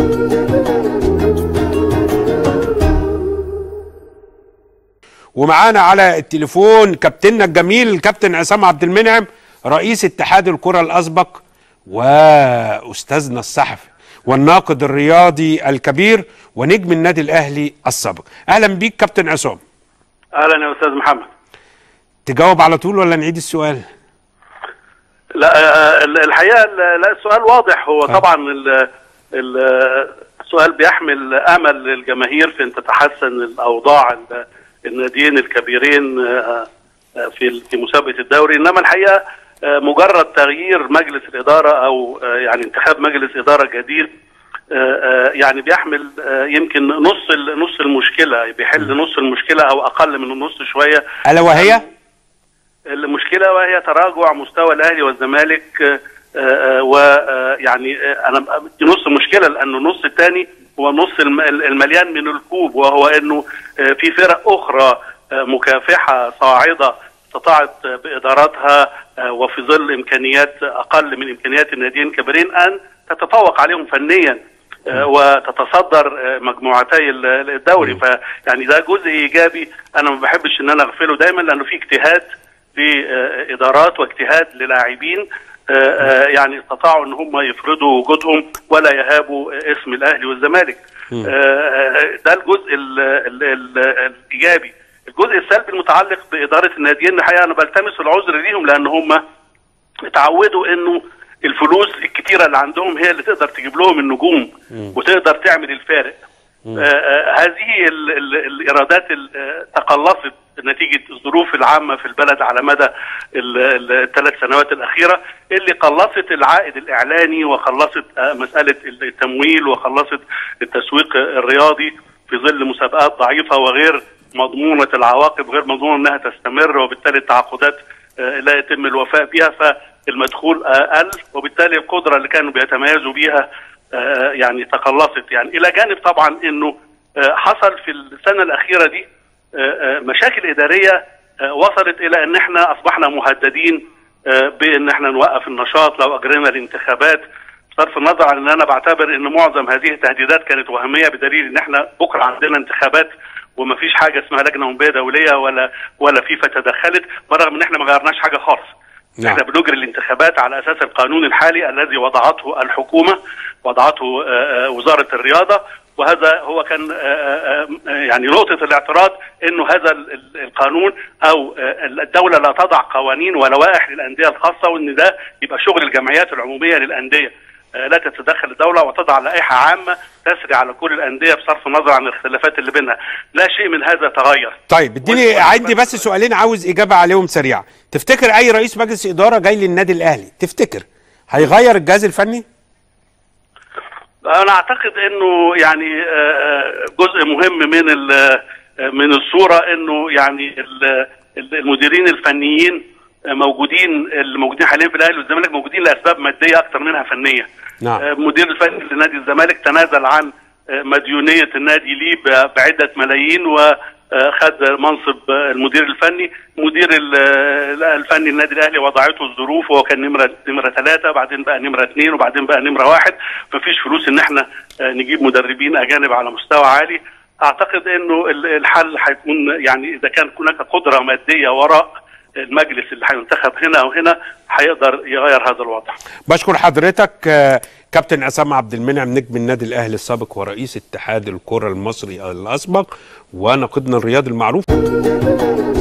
ومعانا على التليفون كابتننا الجميل الكابتن عصام عبد المنعم، رئيس اتحاد الكرة الأسبق وأستاذنا الصحفي والناقد الرياضي الكبير ونجم النادي الأهلي السابق. أهلا بيك كابتن عصام. أهلا يا أستاذ محمد. تجاوب على طول ولا نعيد السؤال؟ لا الحقيقة لا، السؤال واضح. هو طبعا السؤال بيحمل أمل للجماهير في أن تتحسن الأوضاع الناديين الكبيرين في مسابقة الدوري، إنما الحقيقة مجرد تغيير مجلس الإدارة أو يعني انتخاب مجلس إدارة جديد يعني بيحمل يمكن نص المشكلة، بيحل نص المشكلة أو أقل من النص شوية. ألا وهي المشكلة وهي تراجع مستوى الأهلي والزمالك، ويعني أنا نص المشكلة لأنه النص الثاني هو النص المليان من الكوب، وهو أنه في فرق أخرى مكافحة صاعدة استطاعت بإداراتها وفي ظل إمكانيات أقل من إمكانيات الناديين الكبيرين أن تتفوق عليهم فنيا وتتصدر مجموعتي الدوري. فيعني ده جزء إيجابي أنا ما بحبش إن أنا أغفله دايما، لأنه في اجتهاد لإدارات واجتهاد للاعبين يعني استطاعوا ان هم يفرضوا وجودهم ولا يهابوا اسم الاهلي والزمالك. ده الجزء الايجابي. الجزء السلبي المتعلق باداره الناديين الحقيقه انا بلتمس العذر ليهم، لان هم اتعودوا انه الفلوس الكتيره اللي عندهم هي اللي تقدر تجيب لهم النجوم وتقدر تعمل الفارق. هذه الايرادات تقلصت نتيجة الظروف العامة في البلد على مدى الثلاث سنوات الأخيرة، اللي قلصت العائد الإعلاني وخلصت مسألة التمويل وخلصت التسويق الرياضي في ظل مسابقات ضعيفة وغير مضمونة العواقب، غير مضمونة أنها تستمر، وبالتالي التعاقدات لا يتم الوفاء بها، فالمدخول قل، وبالتالي القدرة اللي كانوا بيتميزوا بيها يعني تقلصت. يعني إلى جانب طبعا أنه حصل في السنة الأخيرة دي مشاكل إدارية وصلت إلى أن احنا أصبحنا مهددين بأن احنا نوقف النشاط لو أجرينا الانتخابات، بصرف النظر عن أن أنا بعتبر أن معظم هذه التهديدات كانت وهمية، بدليل أن احنا بكرة عندنا انتخابات ومفيش حاجة اسمها لجنة أولمبية دولية ولا فيفا تدخلت، برغم أن احنا ما غيرناش حاجة خالص. احنا بنجري الانتخابات على أساس القانون الحالي الذي وضعته الحكومة، وضعته وزارة الرياضة، وهذا هو كان يعني نقطة الاعتراض، انه هذا القانون او الدولة لا تضع قوانين ولوائح للأندية الخاصة، وان ده يبقى شغل الجمعيات العمومية للأندية، لا تتدخل الدولة وتضع لائحة عامة تسري على كل الأندية بصرف النظر عن الاختلافات اللي بينها. لا شيء من هذا تغير. طيب اديني عندي بس سؤالين عاوز إجابة عليهم سريعة. تفتكر أي رئيس مجلس إدارة جاي للنادي الأهلي تفتكر هيغير الجهاز الفني؟ أنا أعتقد إنه يعني جزء مهم من الصورة إنه يعني المديرين الفنيين الموجودين حاليا في الأهلي والزمالك موجودين لأسباب مادية أكثر منها فنية. نعم. مدير الفني لنادي الزمالك تنازل عن مديونية النادي ليه بعدة ملايين وخد منصب المدير الفني. مدير الفني النادي الاهلي وضعته الظروف، وهو كان نمره 3، بعدين بقى نمره 2، وبعدين بقى نمره 1. مفيش فلوس ان احنا نجيب مدربين اجانب على مستوى عالي. اعتقد انه الحل هيكون يعني اذا كان هناك قدره ماديه وراء المجلس اللي هينتخب هنا او هنا هيقدر يغير هذا الوضع. بشكر حضرتك كابتن عصام عبد المنعم، نجم النادي الاهلي السابق ورئيس اتحاد الكرة المصري الاسبق وناقدنا الرياضي المعروف.